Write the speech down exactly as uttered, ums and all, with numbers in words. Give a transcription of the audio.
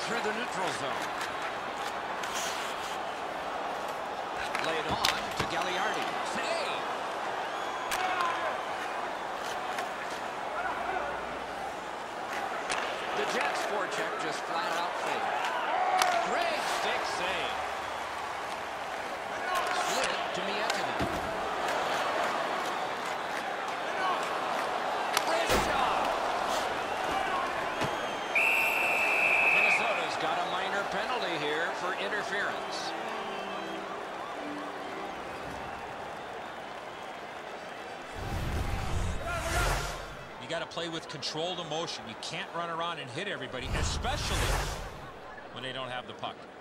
through the neutral zone. Laid on to Gagliardi. Save! The Jets' forecheck just flat out failed. Great stick save. Slid to Miettinen. Wrist shot. Minnesota's got a minor penalty here for interference. You got to play with controlled emotion. You can't run around and hit everybody, especially when they don't have the puck.